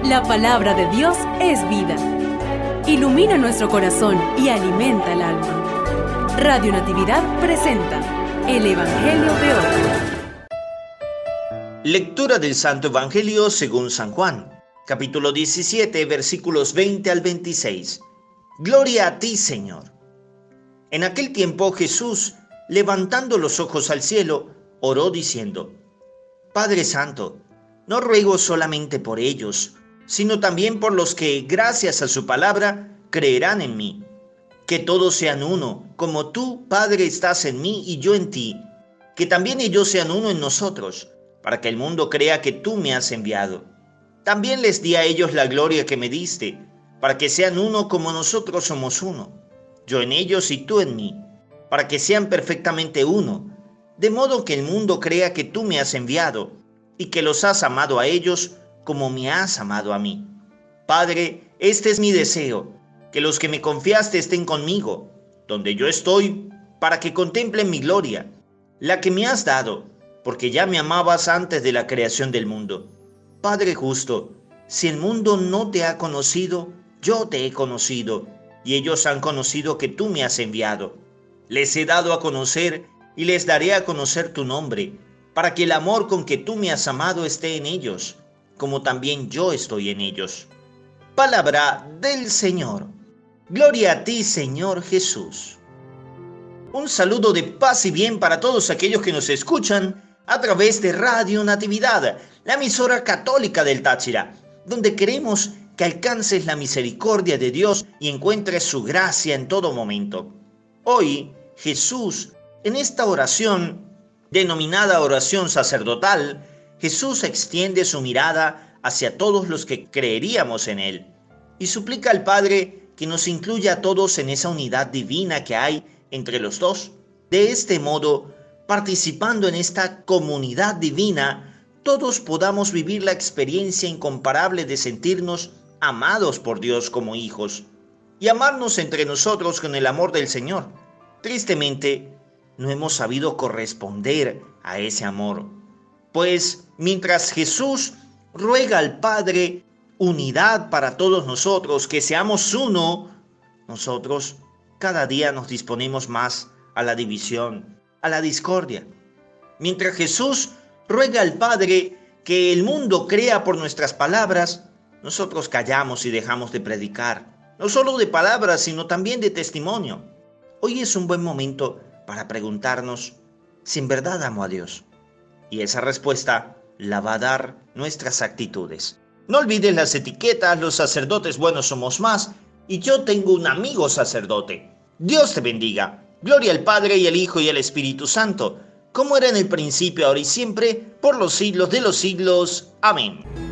La palabra de Dios es vida. Ilumina nuestro corazón y alimenta el alma. Radio Natividad presenta el Evangelio de hoy. Lectura del Santo Evangelio según San Juan, capítulo 17, versículos 20 al 26. Gloria a ti, Señor. En aquel tiempo Jesús, levantando los ojos al cielo, oró diciendo: Padre Santo, no ruego solamente por ellos, sino también por los que, gracias a su palabra, creerán en mí. Que todos sean uno, como tú, Padre, estás en mí y yo en ti. Que también ellos sean uno en nosotros, para que el mundo crea que tú me has enviado. También les di a ellos la gloria que me diste, para que sean uno como nosotros somos uno. Yo en ellos y tú en mí, para que sean perfectamente uno, de modo que el mundo crea que tú me has enviado, y que los has amado a ellos como me has amado a mí. Padre, este es mi deseo, que los que me confiaste estén conmigo, donde yo estoy, para que contemplen mi gloria, la que me has dado, porque ya me amabas antes de la creación del mundo. Padre justo, si el mundo no te ha conocido, yo te he conocido, y ellos han conocido que tú me has enviado. Les he dado a conocer y les daré a conocer tu nombre, para que el amor con que tú me has amado esté en ellos, como también yo estoy en ellos. Palabra del Señor. Gloria a ti, Señor Jesús. Un saludo de paz y bien para todos aquellos que nos escuchan a través de Radio Natividad, la emisora católica del Táchira, donde queremos que alcances la misericordia de Dios y encuentres su gracia en todo momento. Hoy, Jesús, en esta oración, denominada oración sacerdotal, Jesús extiende su mirada hacia todos los que creeríamos en Él y suplica al Padre que nos incluya a todos en esa unidad divina que hay entre los dos. De este modo, participando en esta comunidad divina, todos podamos vivir la experiencia incomparable de sentirnos amados por Dios como hijos y amarnos entre nosotros con el amor del Señor. Tristemente, no hemos sabido corresponder a ese amor, pues mientras Jesús ruega al Padre unidad para todos nosotros, que seamos uno, nosotros cada día nos disponemos más a la división, a la discordia. Mientras Jesús ruega al Padre que el mundo crea por nuestras palabras, nosotros callamos y dejamos de predicar, no solo de palabras, sino también de testimonio. Hoy es un buen momento para preguntarnos si en verdad amo a Dios. Y esa respuesta la va a dar nuestras actitudes. No olvides las etiquetas: los sacerdotes buenos somos más, y yo tengo un amigo sacerdote. Dios te bendiga. Gloria al Padre, y al Hijo, y al Espíritu Santo, como era en el principio, ahora y siempre, por los siglos de los siglos. Amén.